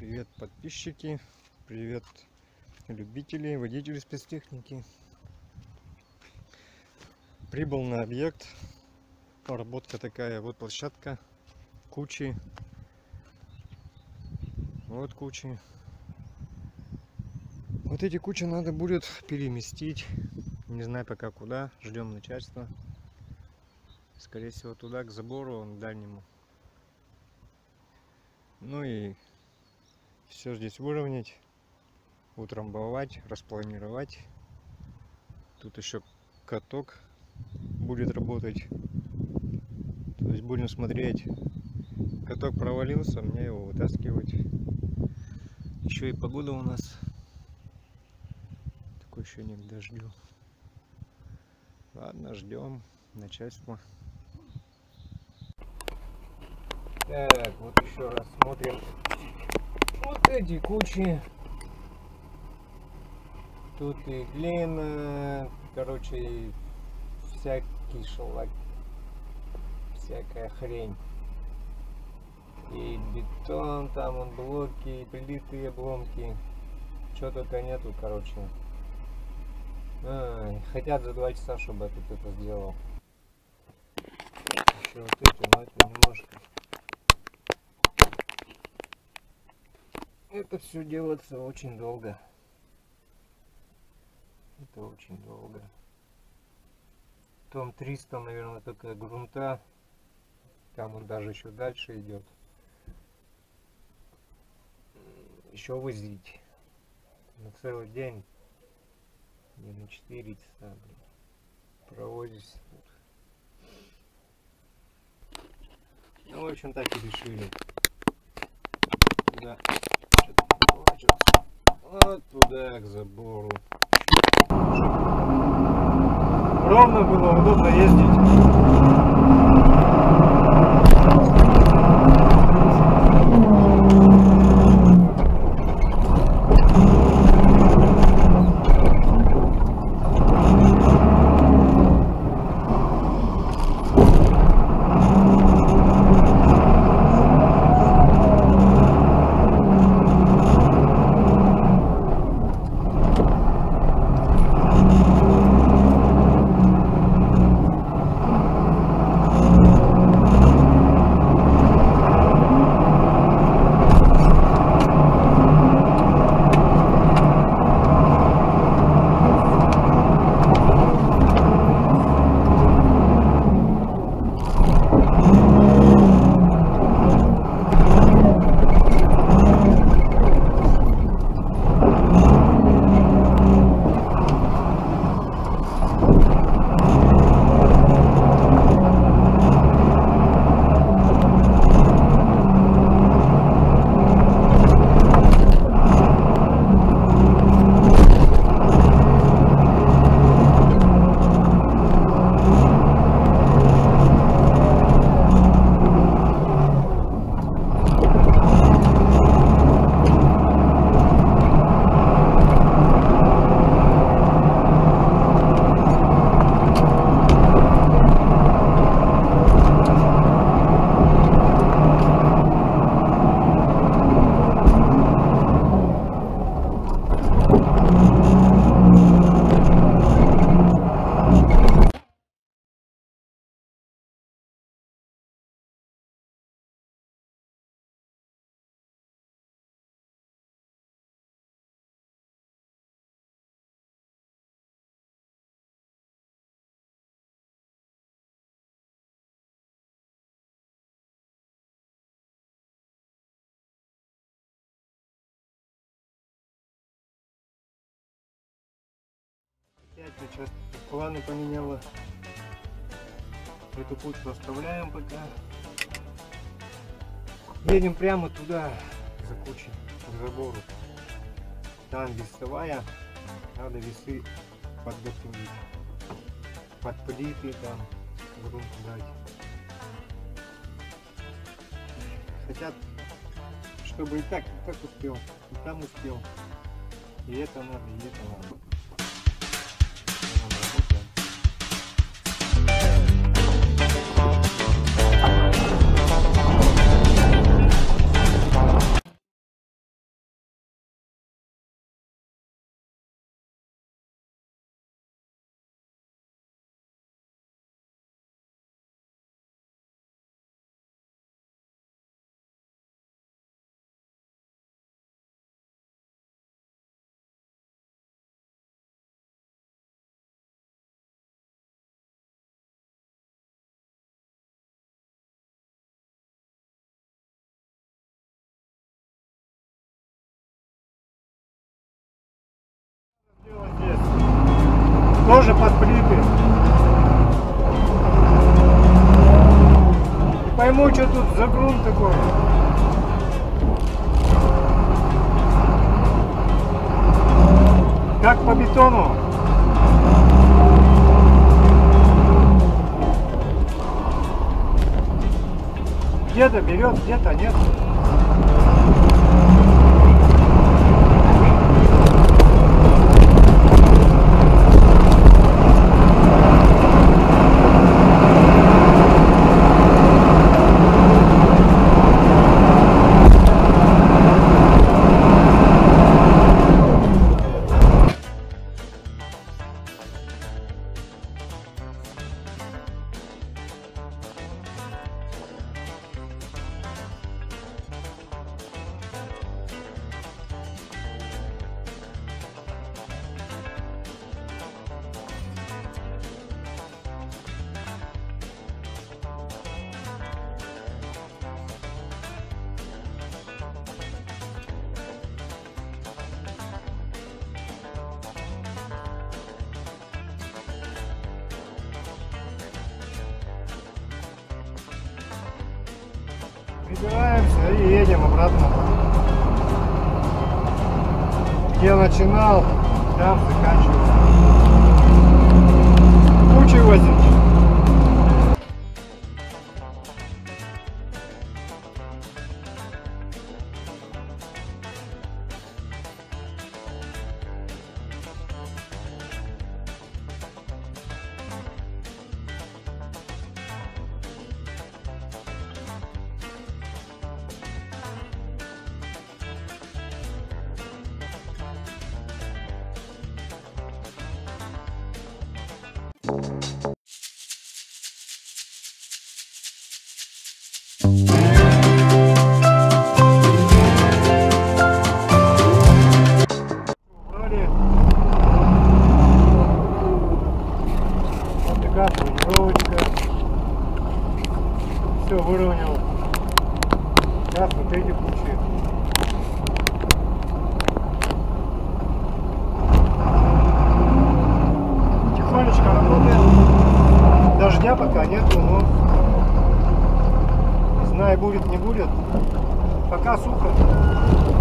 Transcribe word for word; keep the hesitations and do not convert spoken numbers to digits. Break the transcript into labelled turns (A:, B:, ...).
A: Привет, подписчики, привет, любители, водители спецтехники. Прибыл на объект. Поработка такая, вот площадка, кучи, вот кучи. Вот эти кучи надо будет переместить, не знаю пока куда, ждем начальства. Скорее всего туда, к забору, к дальнему. Ну и все здесь выровнять, утрамбовать, распланировать. Тут еще каток будет работать. То есть будем смотреть. Каток провалился, мне его вытаскивать. Еще и погода у нас. Такое ощущение к дождю. Ладно, ждем начальства. Так, вот еще раз смотрим. Вот эти кучи. Тут и глина, короче, всякий шелак, всякая хрень. И бетон, там он блоки, плиты, обломки. Чего только нету, короче. А, хотят за два часа, чтобы я тут это сделал. Еще вот эти, но это немножко. Это все делается очень долго. Это очень долго. Том триста, наверное, только грунта. Там он даже еще дальше идет. Еще возить. На целый день. Не на четыре часа, блин. Провозишься тут. Ну, в общем, так и решили. Да. Вот туда, к забору. Ровно было удобно ездить. Сейчас планы поменяла. Эту кучу оставляем пока. Едем прямо туда, за кучей, к забору. Там весовая. Надо весы подготовить. Под плиты там грунт дать. Хотят, чтобы и так, и так успел, и там успел. И это надо, и это надо. тоже под плиты. Не пойму, что тут за грунт такой. Как по бетону. Где-то берет, где-то нет. Прибираемся и едем обратно. Где начинал, там заканчиваю. Кучей возить. Убрали. Вот такая планировочка. Все выровнял. Сейчас вот эти кучи. Тихонечко работает. Дождя пока нету, но не знаю, будет, не будет. Пока сухо.